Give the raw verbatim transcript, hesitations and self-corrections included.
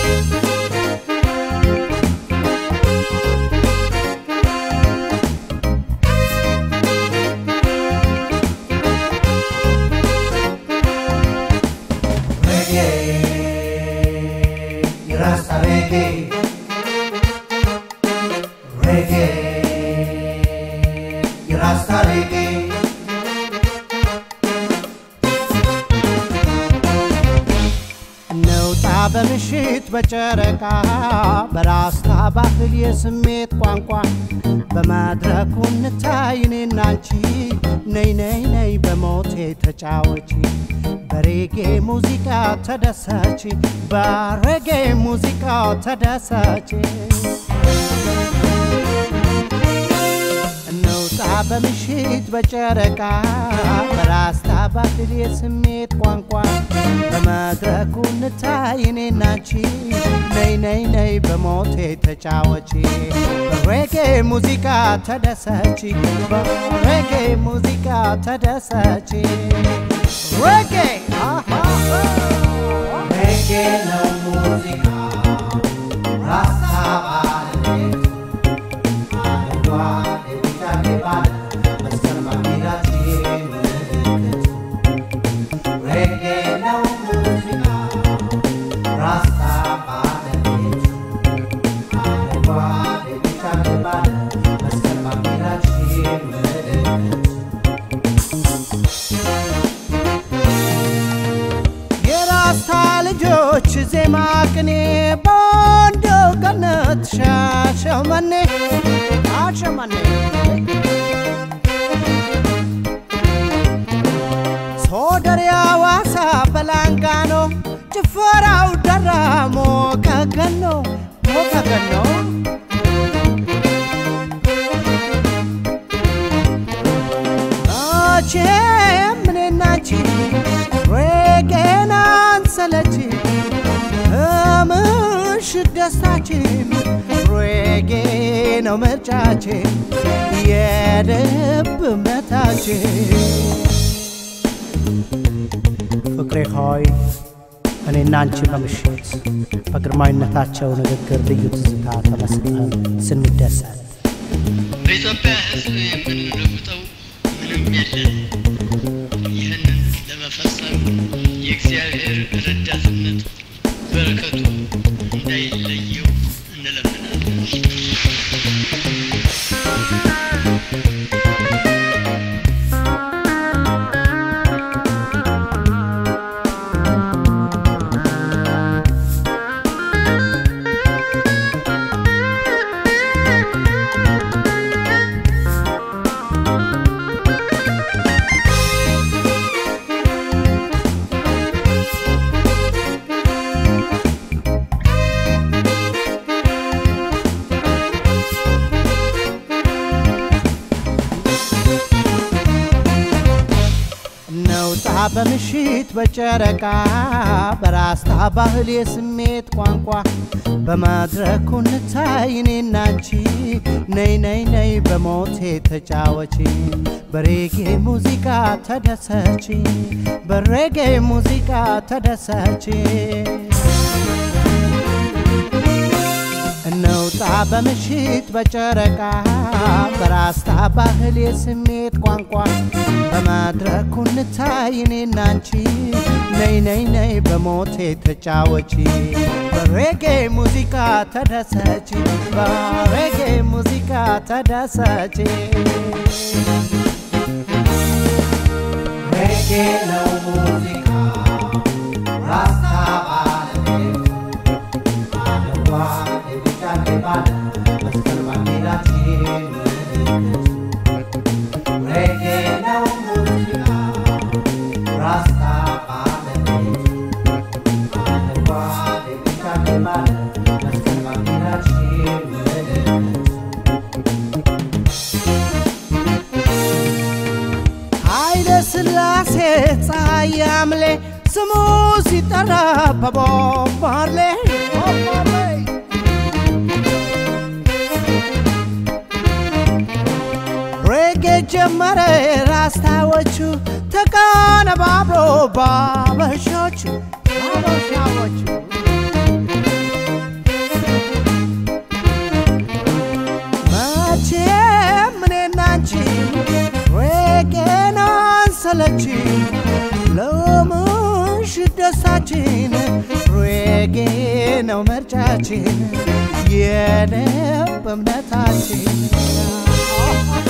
በጨረቃ በራስታ ባህል የስሜት ቋንቋ በመድረኩ እንታይኔና አንቺ ነይ ነይ ነይ በሞቴ ተጫወቺ በሬጌ ሙዚቃ ተደሰቺ በሬጌ ሙዚቃ ተደሰቺ እንውጣ በምሽት በጨረቃ በራስታ ባህል የስሜት ቋንቋ በመድረኩ እንታይኔና አንቺ ነይ ነይ ነይ በሞቴ ተጫወቺ በሬጌ ሙዚቃ ተደሰቺ በሬጌ ሙዚቃ ተደሰቺ Reggae, aha, reggae no musica, rasta bale, alwa evita ke bale, masal mamira chin, reggae no musica, rasta bale, alwa evita ke bale, masal mamira chin. ልጆች ዜማ ቅኔ ቦንዶ ገነት ሻሸመኔ ሻሸመኔ ሶደሪያ ዋሳ በላንጋኖ ጭፈራው ደራሞ ከገኖ ሞከገኖ አቼ ምንናቺ reggae ሰለቺ አምሽ ደስታችን reggae ነው ምርጫችን የልብ እምነታችን ፍቅሬ ሆይ እኔና አንቺ በምሽት በግርማዊነታቸው ንግግር ልዩ ትዝታ ተመስጠን ስንደሰት በኢትዮጵያ ሕዝብ የምንለውጠው ምንም የለም ይህንን ለመፈጸም የእግዚአብሔር ረዳትነት በረከቱ እንዳይለየው እንለምናለን በምሽት በጨረቃ በራስታ ባህል የስሜት ቋንቋ በመድረኩ እንታይኔና አንቺ ነይ ነይ ነይ በሞቴ ተጫወቺ በሬጌ ሙዚቃ ተደሰቺ በሬጌ ሙዚቃ ተደሰቺ እንውጣ በምሽት በጨረቃ በራስታ ባህል የስሜት ቋንቋ በመድረኩ እንታይኔና አንቺ ነይ ነይ ነይ በሞቴ ተጫወቺ በሬጌ ሙዚቃ ተደሰቺ በሬጌ ሙዚቃ ተደሰቺ reggae no musica rasta bale alwa evita ke bale masal mamira chin reggae no musica rasta bale alwa evita ke bale masal mamira chin ስላሴ ጻያምሌ ስሙ ሲጠራ በቦምባርሌ reggae ጀመረ ራስታዎቹ ተቃነባብሮ ባበሾቹ ባበሻዎቹ ደስታችን Reggae ነው ምርጫችን የልብ እምነታችን